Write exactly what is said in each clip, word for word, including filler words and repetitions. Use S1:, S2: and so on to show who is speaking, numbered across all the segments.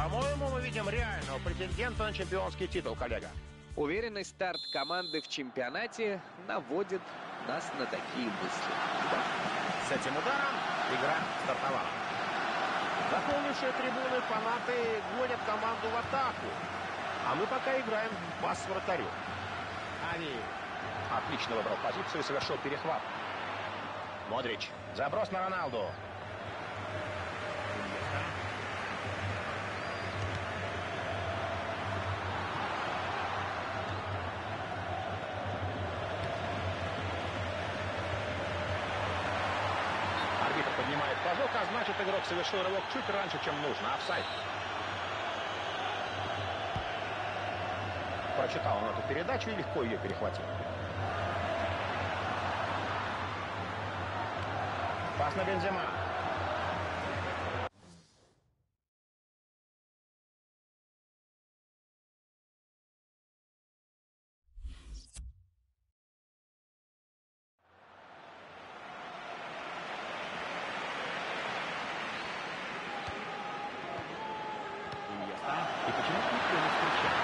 S1: По-моему, мы видим реального претендента на чемпионский титул, коллега.
S2: Уверенный старт команды в чемпионате наводит нас на такие мысли.
S1: С этим ударом игра стартовала. Заполнившие трибуны фанаты гонят команду в атаку. А мы пока играем в пас вратарю. Ави отлично выбрал позицию и совершил перехват. Модрич. Заброс на Роналду. Арбитр поднимает флажок, а значит, игрок совершил рывок чуть раньше, чем нужно. Офсайд. Прочитал он эту передачу и легко ее перехватил. Пас на Бензема. И почему никто не встречает?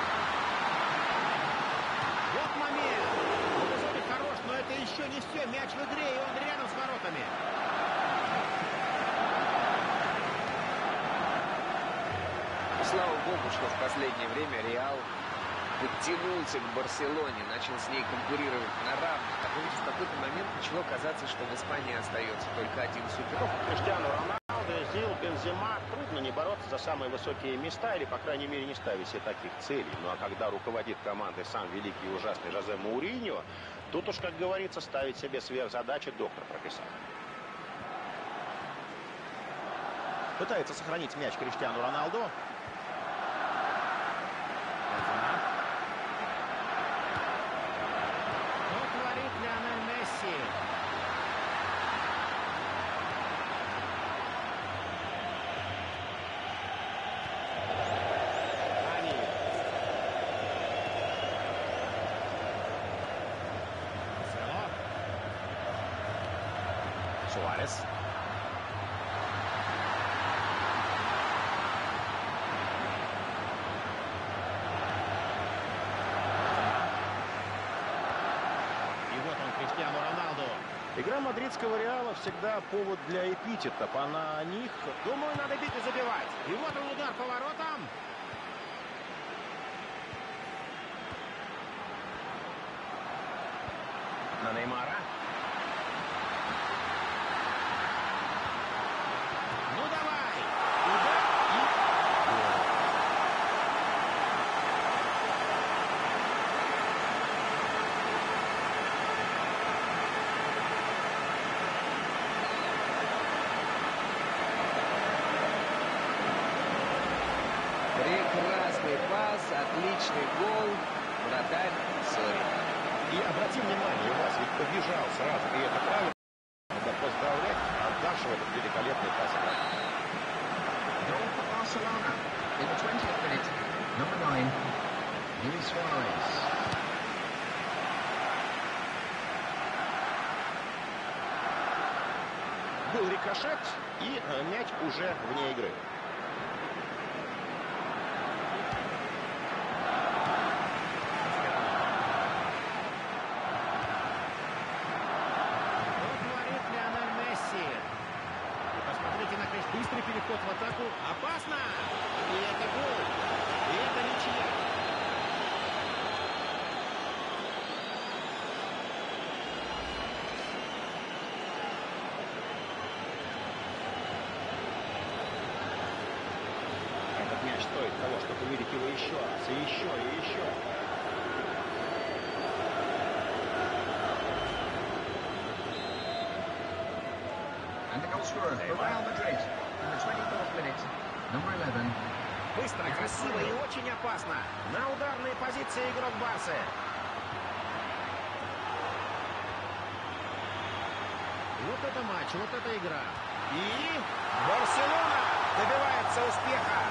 S1: Вот момент. Эпизод хорош, но это еще не все. Мяч в игре, и он рядом с воротами.
S2: Слава богу, что в последнее время Реал подтянулся к Барселоне, начал с ней конкурировать на равных. А то ведь в какой-то момент начало казаться, что в Испании остается только один суперов.
S1: Криштиану Роналду, Зил, Бензема. Трудно не бороться за самые высокие места или, по крайней мере, не ставить себе таких целей. Ну а когда руководит командой сам великий и ужасный Жозе Мауриньо, тут уж, как говорится, ставить себе сверхзадачи доктор прописал. Пытается сохранить мяч Криштиану Роналду. Суарес. И вот он, Криштиану Роналду. Игра мадридского Реала всегда повод для эпитетов, а на них, думаю, надо бить и забивать. И вот он, удар по воротам. На Неймара. Ну давай! Удар и...
S2: Прекрасный пас, отличный гол. Вратарь сори.
S1: И обрати внимание, у вас ведь побежал сразу, и это правильно. Надо поздравлять отдавшего этот великолепный пас.
S3: Goal for Barcelona in the twentieth minute. Number nine, Luis Suarez.
S1: Был рикошет, и э, мяч уже вне игры. Быстрый переход в атаку. Опасно! И это гол. И это ничья. Этот мяч стоит того, чтобы увидеть его еще раз. И еще, и еще.
S3: And the goal scorer for Real Madrid in the twenty-fourth minute, number eleven.
S1: Быстро, красиво и очень опасно. На ударные позиции игрок Барсы. Вот это матч, вот эта игра. И Барселона добивается успеха.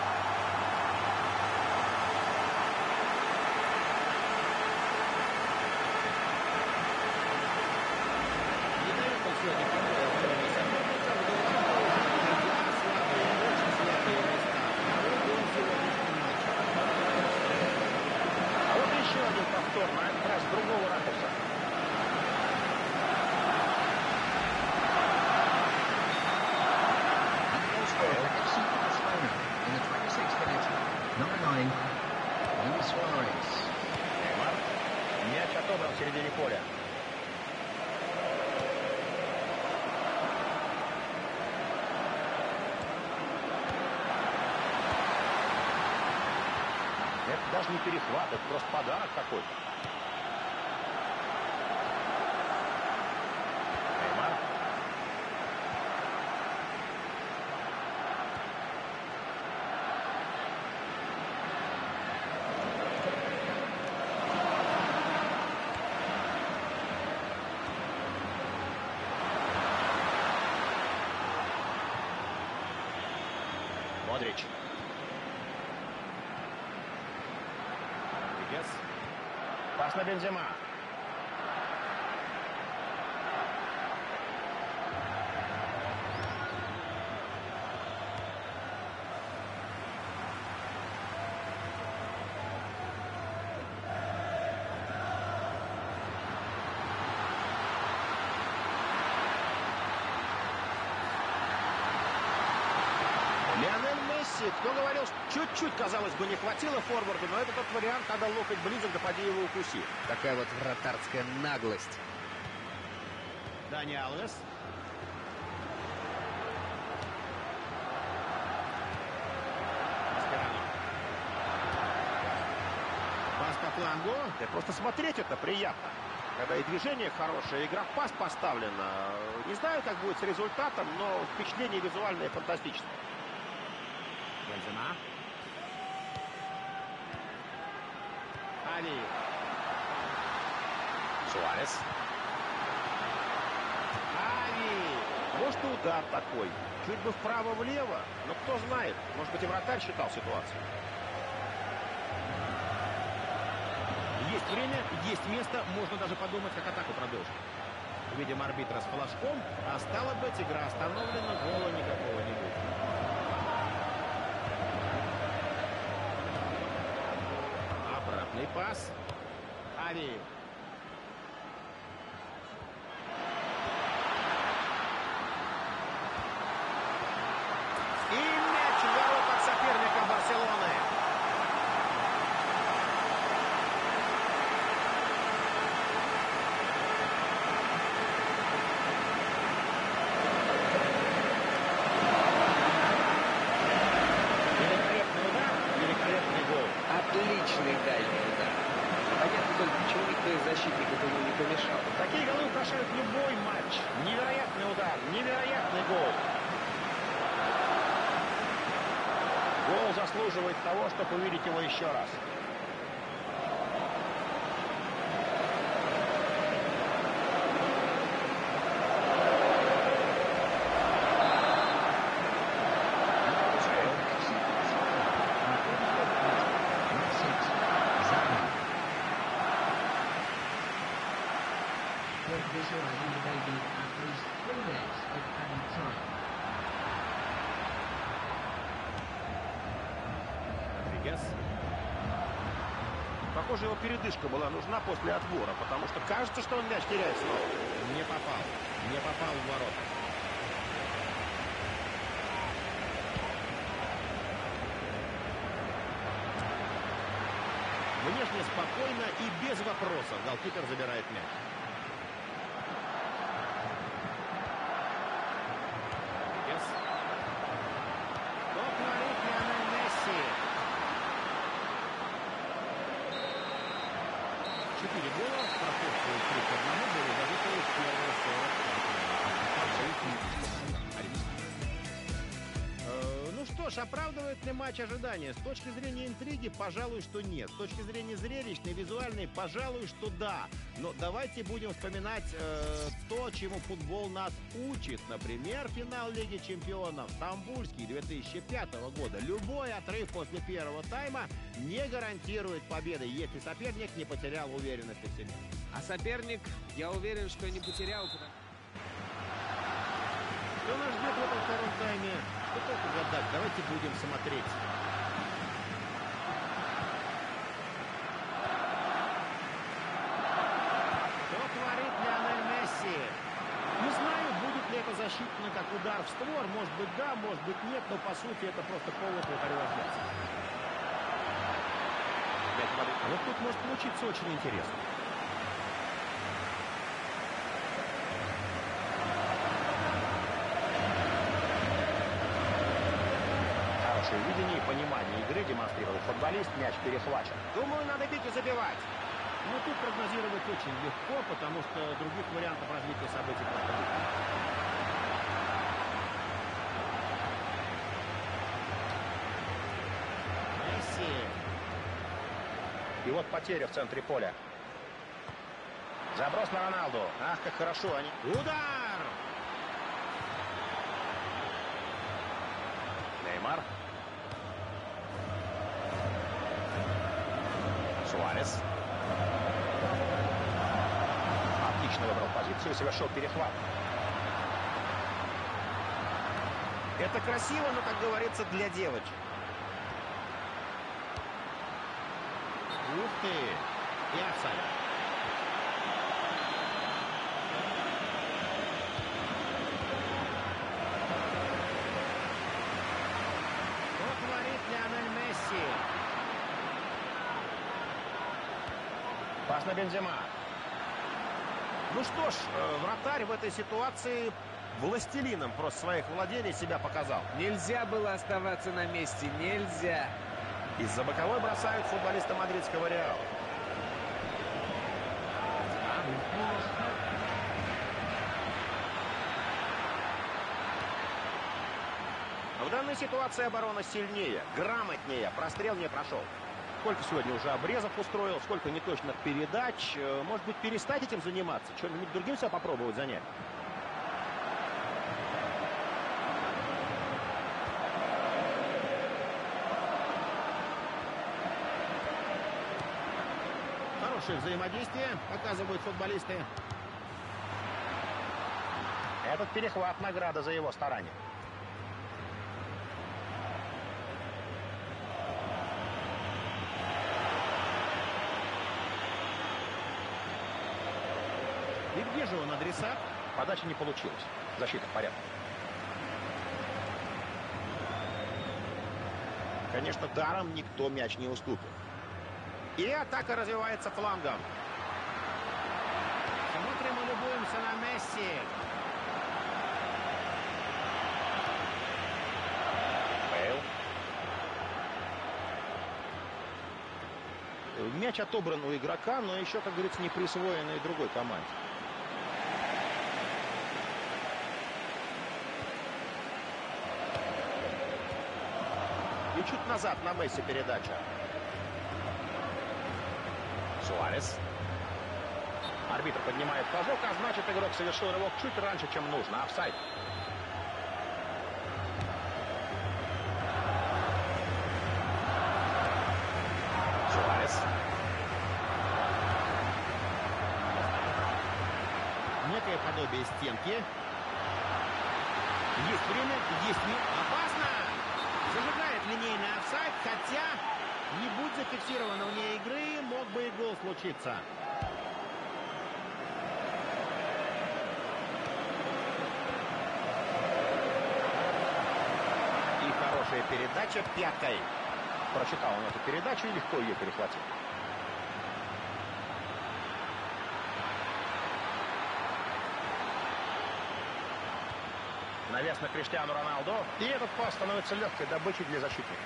S1: Не дает он сегодня понравиться. сторону, а этот раз с другого ракурса. Мяч отобран в середине поля. Это даже не перехват, это просто подарок какой-то. Модрич. Пас на Бензема. Кто говорил, что чуть-чуть, казалось бы, не хватило форварду, но это тот вариант, когда локоть близок, да поди его укуси.
S2: Такая вот вратарская наглость.
S1: Дани Алвес. Пас по флангу. Да просто смотреть это приятно. Когда и движение хорошее, игра в пас поставлена. Не знаю, как будет с результатом, но впечатление визуальное фантастическое. Бензема. Али. Суарес. Али. Может, и удар такой. Чуть бы вправо-влево. Но кто знает. Может быть, и вратарь считал ситуацию. Есть время, есть место. Можно даже подумать, как атаку продолжить. Видим арбитра с флажком. А стало быть, игра остановлена. Гола никакого не будет. Пас. Али. И мяч в воротах соперника Барселоны. Великолепный удар, великолепный гол.
S2: Отличный дальний удар. Понятно только, почему никто из защитников ему не помешал.
S1: Такие голы украшают любой матч. Невероятный удар, невероятный гол. Гол заслуживает того, чтобы увидеть его еще раз. Похоже, его передышка была нужна после отбора, потому что кажется, что он мяч теряет снова. Не попал. Не попал в ворота. Внешне спокойно и без вопросов голкипер забирает мяч. Yes. Что творит Лионель Месси? Четыре гола, прошедшие три к одному, были забиты в первые сорок пять. Ну что ж, оправдывает ли матч ожидания? С точки зрения интриги, пожалуй, что нет. С точки зрения зрелищной, визуальной, пожалуй, что да. Но давайте будем вспоминать э, то, чему футбол нас учит. Например, финал Лиги Чемпионов Стамбульский две тысячи пятого года. Любой отрыв после первого тайма не гарантирует победы, если соперник не потерял уверенности в себе.
S2: А соперник, я уверен, что не потерял.
S1: Что нас ждет в этом втором тайме? Что только гадать. Давайте будем смотреть. удар в створ, может быть да, может быть нет, но по сути это просто повод вратарю разняться. А вот тут может получиться очень интересно. Хорошее видение и понимание игры демонстрировал футболист, мяч перехвачен. Думаю, надо бить и забивать. Но тут прогнозировать очень легко, потому что других вариантов развития событий просто нет. Месси. И вот потеря в центре поля. Заброс на Роналду. Ах, как хорошо они. Удар! Неймар. Суарес. Отлично выбрал позицию и совершил перехват. Это красиво, но, как говорится, для девочек. Ух ты! И офсайд. Что творит Лионель Месси? Пас на Бензема. Ну что ж, вратарь в этой ситуации властелином просто своих владений себя показал.
S2: Нельзя было оставаться на месте, нельзя.
S1: Из-за боковой бросают футболиста мадридского Реала. В данной ситуации оборона сильнее, грамотнее. Прострел не прошел. Сколько сегодня уже обрезов устроил, сколько неточных передач. Может быть, перестать этим заниматься? Что-нибудь другим себя попробовать занять? Хорошее взаимодействие показывают футболисты. Этот перехват — награда за его старание. И где же он, адресат? Подача не получилась. Защита в порядке. Конечно, даром никто мяч не уступит. И атака развивается флангом. Смотрим и любуемся на Месси. Бейл. Мяч отобран у игрока, но еще, как говорится, не присвоенный другой команде. И чуть назад на Месси передача. Суарес. Арбитр поднимает флажок, а значит, игрок совершил рывок чуть раньше, чем нужно. Офсайд. Суарес. Некое подобие стенки. Есть время, есть мир. Опасно! Зажигает линейный офсайд, хотя, не будь зафиксировано вне игры, мог бы и гол случиться. И хорошая передача пяткой. Прочитал он эту передачу и легко ее перехватил. Навес на Криштиану Роналду. И этот пас становится легкой добычей для защитника.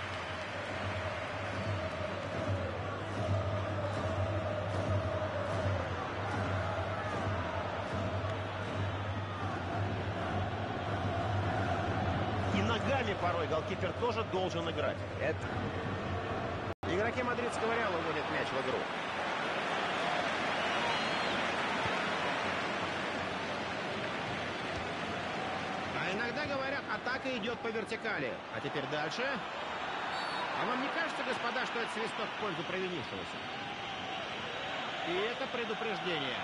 S1: И ногами порой голкипер тоже должен играть.
S2: Это...
S1: Игроки мадридского Реала вводят мяч в игру. Иногда говорят, атака идет по вертикали. А теперь дальше. А вам не кажется, господа, что это свисток в пользу провинившегося? И это предупреждение.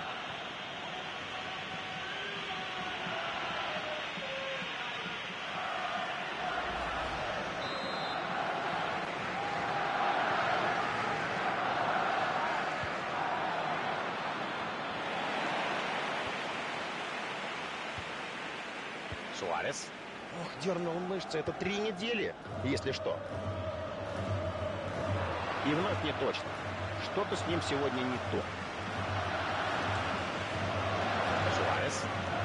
S1: Суарес. Ох, дернул мышцы. Это три недели, если что. И вновь не точно. Что-то с ним сегодня не то. Суарес.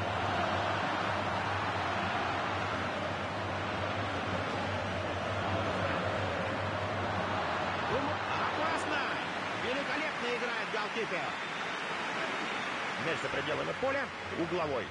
S1: Опасно! Великолепно играет голкипер. Мяч за пределами поля. Угловой.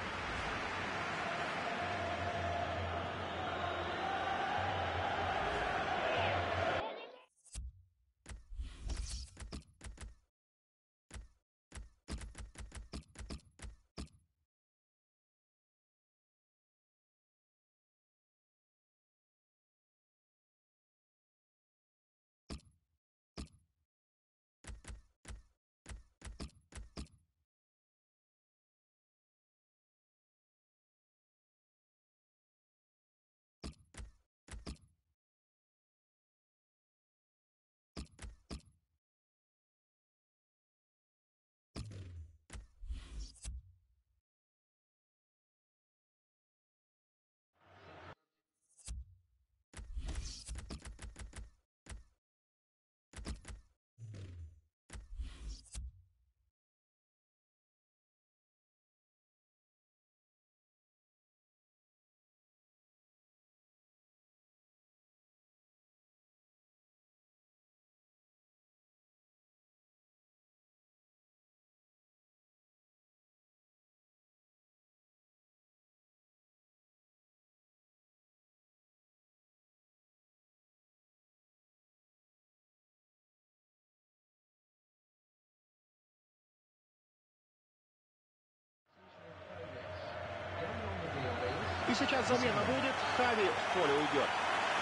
S1: И сейчас замена будет. Хави в поле уйдет.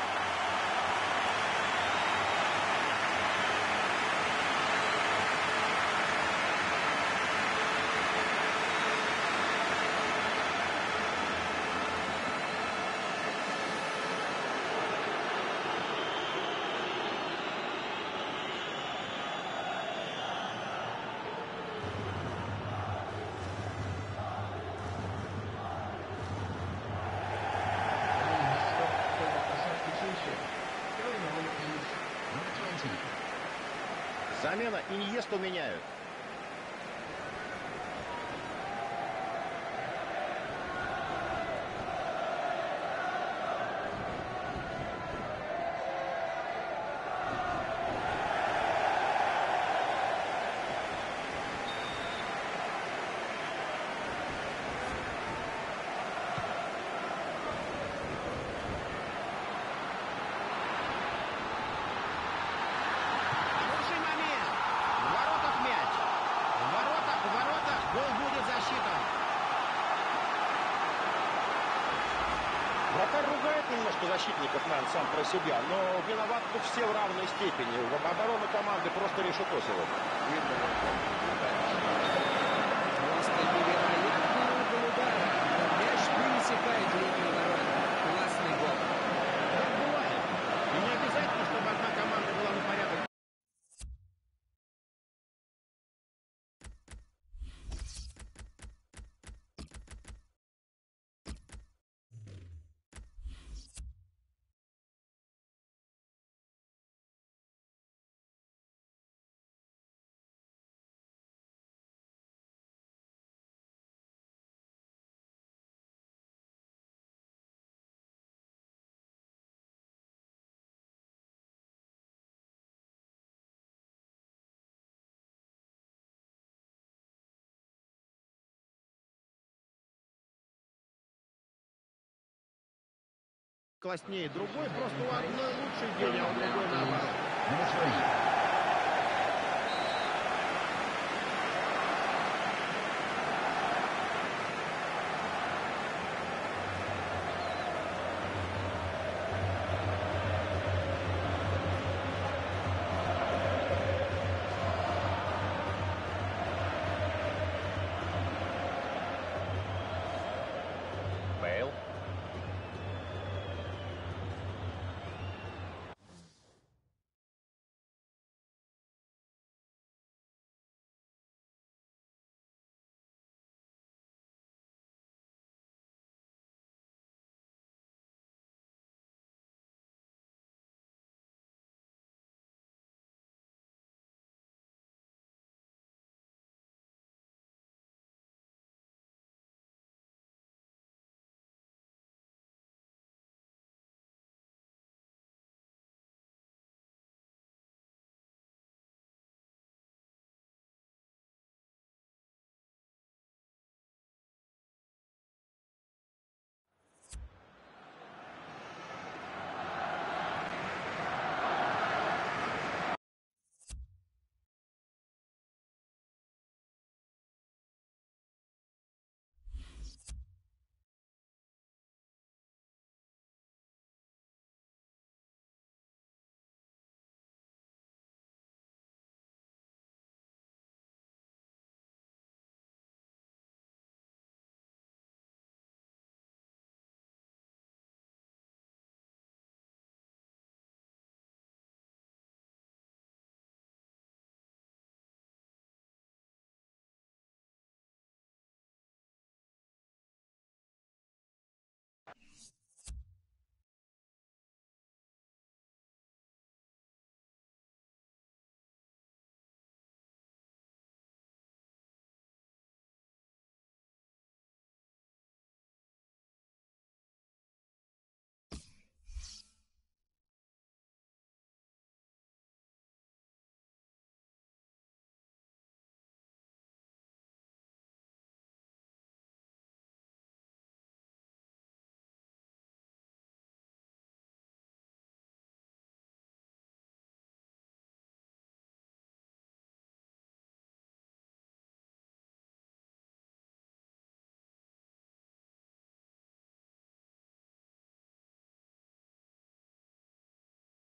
S1: Замена. Иньесту меняют. Вратарь ругает немножко защитников, наверное, сам про себя, но виноват тут все в равной степени. Оборона команды просто решето сегодня.
S2: Просто невероятный угол удара. Мяч пересекает линию ворот. Классный гол.
S1: Так бывает. И не обязательно, чтобы одна команда была на порядок. Класснее другой, просто у одной лучший день, а у другой наоборот.